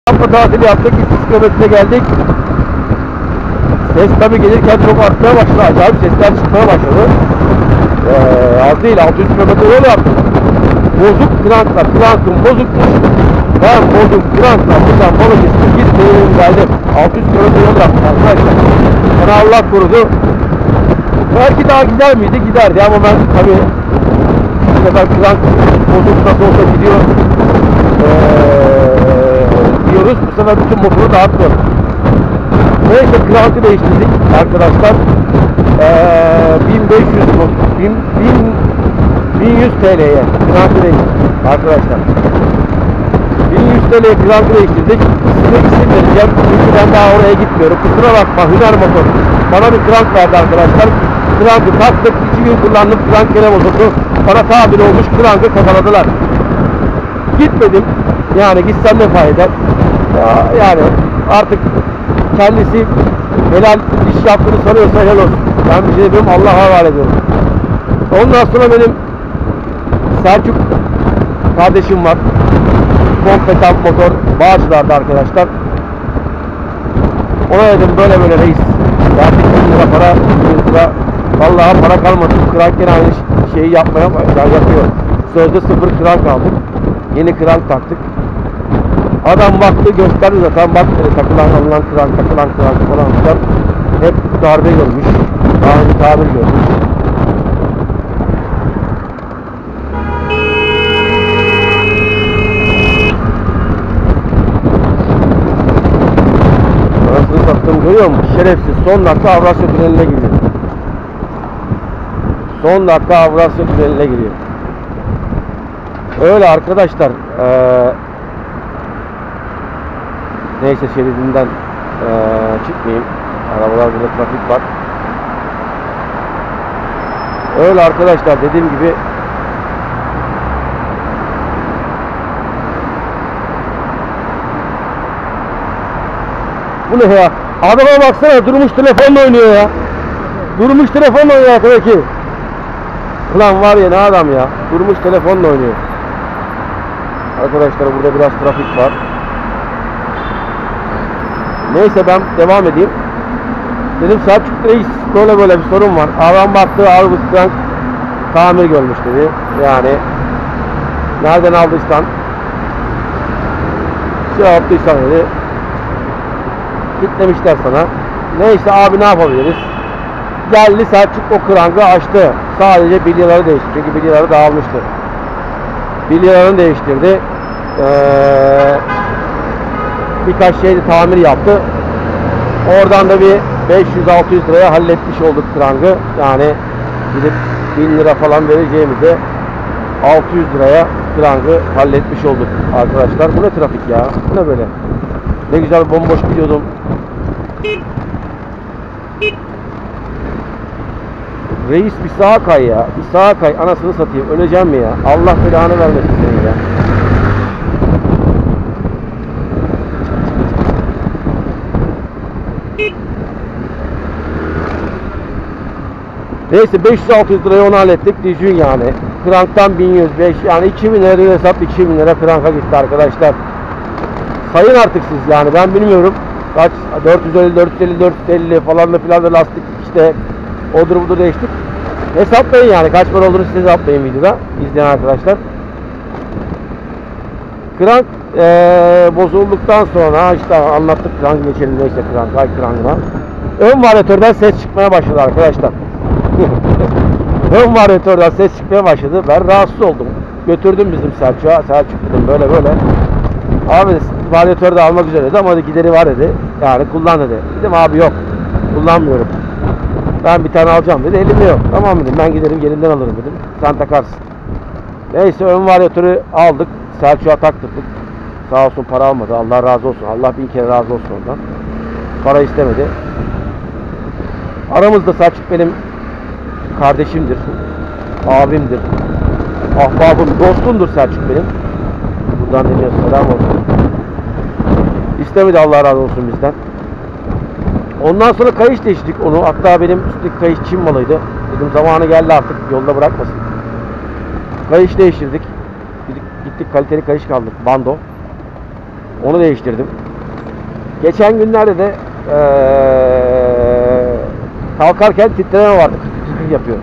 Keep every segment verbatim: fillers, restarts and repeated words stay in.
Kampa tatili yaptık. üç yüz kilometre geldik. Ses tabi gelirken çok artmaya başladı. Acayip sesler çıkmaya başladı. Ee, az değil. altı yüz kilometre yol yaptık. Bozuk kranklar. Krankım bozukmuş. Ben bozuk kranklar. Buradan Balıkesir'e gittim geldim. altı yüz kilometre yol yaptık arkadaşlar. Bana Allah korudu. Belki daha gider miydi? Giderdi ama ben tabi bu sefer krank bozuk nasıl olsa gidiyor. Ee, diyoruz. Bu sefer bütün motoru dağıtmıyoruz. Neyse krankı değiştirdik arkadaşlar. Ee, bin beş yüz bin, bin, bin yüz T L'ye krankı değiştirdik arkadaşlar. bin yüz T L'ye krankı değiştirdik. Size isim vereceğim. Çünkü ben daha oraya gitmiyorum. Kusura bakma, Hüner Motor bana bir krank verdi arkadaşlar. Krankı taktık. iki gün kullandım. Krank gene bozuldu. Bana tabir olmuş krankı kakaladılar. Gitmedim. Yani gitsem ne fayda? Ya, yani artık kendisi helal iş yaptığını sanıyorsa helal olsun. Ben bir şey demiyorum, Allah'a havale ediyorum. Ondan sonra benim Selçuk kardeşim var. Kompetent motor Bağcılar'da arkadaşlar. Ona dedim böyle böyle reis. Verdik bin lira para, bin lira. Vallahi para kalmadı. Krank yine aynı şeyi yapmaya yapıyor. Sözde sıfır krank aldık. Yeni krank taktık. Adam baktı, gösterdi zaten, bak dedi, takılan alınan krank, takılan krank falan filan. Hep darbe görmüş. Daha önce tabir görmüş. Arasını sattım, görüyor musun? Şerefsiz son dakika Avrasya Tüneli'ne giriyor. Son dakika Avrasya Tüneli'ne giriyor. Öyle arkadaşlar. Ee, neyse şeridinden ee, çıkmayayım. Arabalar burada, trafik var. Öyle arkadaşlar, dediğim gibi bu ne ya? Adama baksana, durmuş telefonla oynuyor ya. Durmuş telefonla oynuyor arkadaki. Ulan var ya, ne adam ya. Durmuş telefonla oynuyor. Arkadaşlar burada biraz trafik var. Neyse ben devam edeyim. Dedim Selçuk reis böyle böyle bir sorun var. Adam baktı, abi bu krank tamir görmüş dedi. Yani nereden aldıysan şey yaptıysan dedi, kitlemişler sana. Neyse abi, ne yapabiliriz? Geldi Selçuk o krankı açtı. Sadece bilyaları değişti. Çünkü bilyaları dağılmıştı. Bilyalarını değiştirdi. Ee, birkaç şeyde tamir yaptı. Oradan da bir beş yüz altı yüz liraya halletmiş olduk krankı. Yani gidip bin lira falan vereceğimize altı yüz liraya krankı halletmiş olduk arkadaşlar. Bu ne trafik ya? Bu ne böyle? Ne güzel bomboş gidiyordum. Reis bir sağa kay ya. Bir sağa kay. Anasını satayım. Öleceğim mi ya? Allah belanı vermesin seni ya. Neyse beş yüz altı yüz liraya onu hallettik. Dijün yani. Kranktan bin yüz beş, yani iki bin lira hesap, iki bin lira kranka gitti arkadaşlar. Sayın artık siz yani, ben bilmiyorum. Kaç? dört yüz elli, dört yüz elli, dört yüz elli falan da filan da lastik işte odur budur değiştik. Hesaplayın yani, kaç para olduğunu siz hesaplayın videoda izleyen arkadaşlar. Krank ee, bozulduktan sonra işte anlattık, krank geçelim neyse, krank ay krankına. Ön varyatörden ses çıkmaya başladı arkadaşlar. Ön varyatörden ses çıkmaya başladı. Ben rahatsız oldum. Götürdüm bizim Selçuk'a. Selçuk dedim böyle böyle. Abi varyatörü de almak üzere dedi ama gideri var dedi. Yani kullan dedi. Dedim abi yok. Kullanmıyorum. Ben bir tane alacağım dedi. Elimde yok. Tamam dedim, ben giderim yerinden alırım dedim. Sen takarsın. Neyse ön varyatörü aldık. Selçuk'a taktırdık. Sağ olsun, para almadı. Allah razı olsun. Allah bin kere razı olsun ondan. Para istemedi. Aramızda Selçuk benim kardeşimdir. Abimdir. Ahbabım, dostumdur Selçuk benim. Buradan deniyor, selam olsun. İstemedi, Allah razı olsun bizden. Ondan sonra kayış değiştirdik onu. Hatta benim üstteki kayış Çin malıydı. Dedim zamanı geldi artık, yolda bırakmasın. Kayış değiştirdik. Gittik kaliteli kayış kaldık. Bando. Onu değiştirdim. Geçen günlerde de ee, kalkarken titreme vardı. Kır kır kır yapıyor.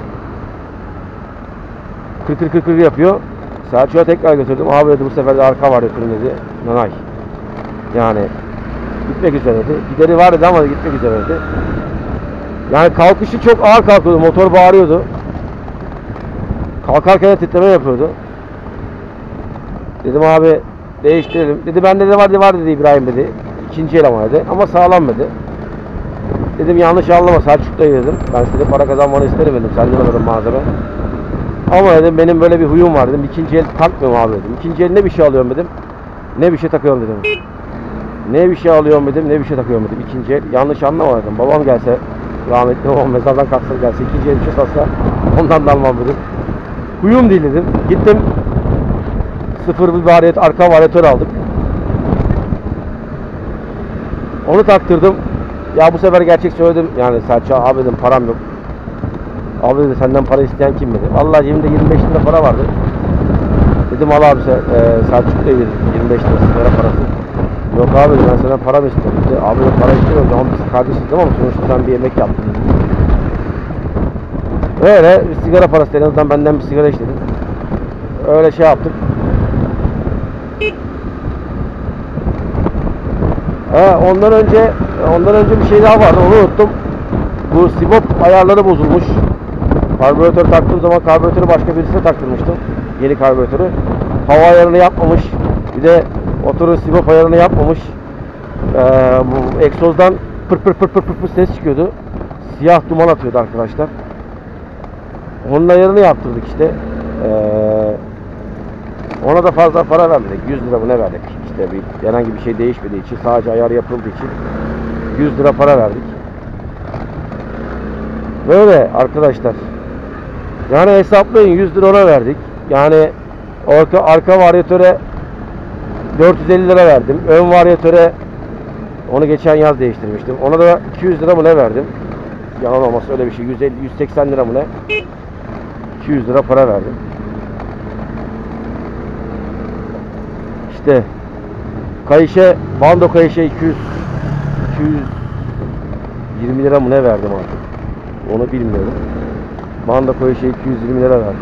Kır kır kır kır yapıyor. Selçuk'a tekrar götürdüm. Abi dedi bu sefer de arka var götürün dedi. Nanay. Yani gitmek üzereydi. Gideri var dedi ama gitmek üzereydi. Yani kalkışı çok ağır kalkıyordu. Motor bağırıyordu. Kalkarken de titreme yapıyordu. Dedim abi değiştirelim. Dedi bende de var dedi, var dedi İbrahim dedi. İkinci el ama dedi. Ama sağlam dedi. Dedim yanlış anlama Selçuk'ta dedim. Ben size para kazanmanı isterim dedim. Senden alırım malzeme. Ama dedim benim böyle bir huyum var dedim. İkinci el takmıyorum abi dedim. İkinci el ne bir şey alıyorum dedim. Ne bir şey takıyorum dedim. Ne bir şey alıyorum dedim. Ne bir şey takıyorum dedim. İkinci el yanlış anlama dedim. Babam gelse rahmetli babam mezardan kalksa gelse ikinci el bir şey satsa ondan da almam dedim. Huyum değil dedim. Gittim sıfır bir varyat, arka varyatör aldık. Onu taktırdım. Ya bu sefer gerçek söyledim. Yani Selçuk'a abi dedim param yok. Abi dedi senden para isteyen kim dedi. Vallahi cebimde yirmi beş lira para vardı. Dedim al abi sen e, Selçuk da yirmi beş lira sigara parası. Yok abi ben senden para mı istiyorum dedi. Abi de para istemiyorum. Ama biz kardeşiz ama sonuçta ben bir yemek yaptım dedi. Öyle bir sigara parası en azından benden bir sigara içti. Öyle şey yaptık. He, ondan önce ondan önce bir şey daha vardı. Onu unuttum. Bu sibop ayarları bozulmuş. Karbüratör taktığım zaman karbüratörü başka birisine taktırmıştım. Yeni karbüratörü. Hava ayarını yapmamış. Bir de motorun sibop ayarını yapmamış. Ee, bu egzozdan pır pır pır pır pır pır ses çıkıyordu. Siyah duman atıyordu arkadaşlar. Onun ayarını yaptırdık işte. Ee, ona da fazla para vermedik. yüz lira mı ne verdik? İşte bir, herhangi bir şey değişmediği için, sadece ayar yapıldığı için yüz lira para verdik. Böyle arkadaşlar. Yani hesaplayın yüz lira ona verdik. Yani arka, arka varyatöre dört yüz elli lira verdim. Ön varyatöre onu geçen yaz değiştirmiştim. Ona da iki yüz lira mı ne verdim? Yalan olmasa öyle bir şey. yüz elli yüz seksen lira mı ne? iki yüz lira para verdim. İşte kayışe, bando kayışe iki yüz iki yüz yirmi lira mı ne verdim artık. Onu bilmiyorum. Bando kayışe iki yüz yirmi lira verdim.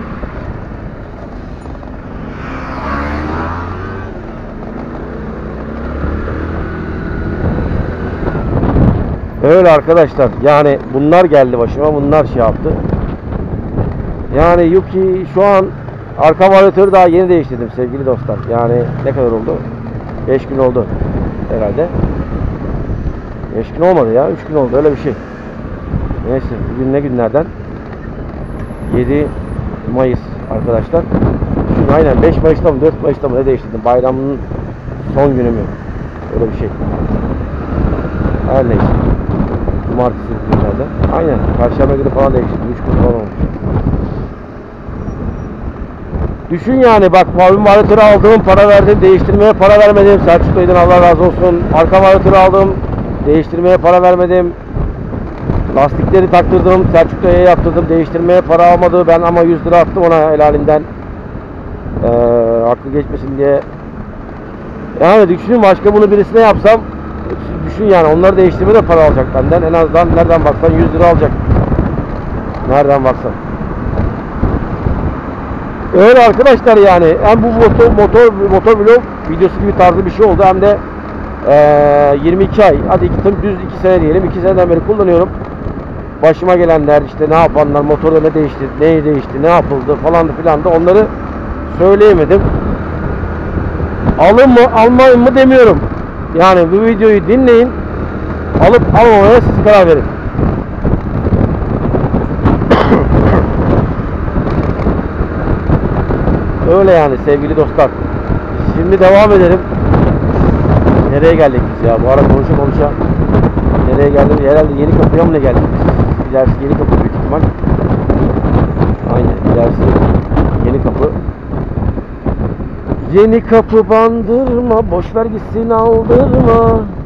Öyle arkadaşlar. Yani bunlar geldi başıma. Bunlar şey yaptı. Yani Yuki şu an arka varyatörü daha yeni değiştirdim sevgili dostlar. Yani ne kadar oldu? beş gün oldu herhalde. beş gün olmadı ya. üç gün oldu. Öyle bir şey. Neyse. Bugün ne günlerden? yedi Mayıs arkadaşlar. Şimdi aynen beş Mayıs'ta mı dört Mayıs'ta mı ne değiştirdim? Bayramın son günü mü? Öyle bir şey. Her neyse. Cumartesi günlerde. Aynen. Perşembe günü falan değiştirdim. üç gün falan olmuş. Düşün yani bak mavim varyatörü aldım, para verdim, değiştirmeye para vermedim. Selçuk Bey'den Allah razı olsun. Arka varyatörü aldım, değiştirmeye para vermedim. Lastikleri taktırdım, Selçuk Bey'e yaptırdım, değiştirmeye para almadı. Ben ama yüz lira attım ona helalinden. Ee, aklı geçmesin diye. Yani düşünün başka bunu birisine yapsam, düşün yani onları değiştirmeye de para alacak benden. En azından nereden baksan yüz lira alacak. Nereden baksan. Öyle arkadaşlar yani. Hem bu motor motor motor vlog videosu gibi tarzı bir şey oldu hem de e, yirmi iki ay hadi iki, düz iki sene diyelim. iki seneden beri kullanıyorum. Başıma gelenler işte ne yapanlar, motorda ne değişti, ne değişti, ne yapıldı falan filan da onları söyleyemedim. Alın mı, almayın mı demiyorum. Yani bu videoyu dinleyin. Alıp almamaya siz karar verin. Öyle yani sevgili dostlar. Şimdi devam edelim. Nereye geldik biz ya? Bu ara konuşa konuşa. Nereye geldik? Herhalde yeni kapıya mı ne geldik biz? İlerisi yeni kapı büyük ihtimal. Aynen ilerisi yeni kapı. Yeni kapı bandırma, boş ver gitsin aldırma.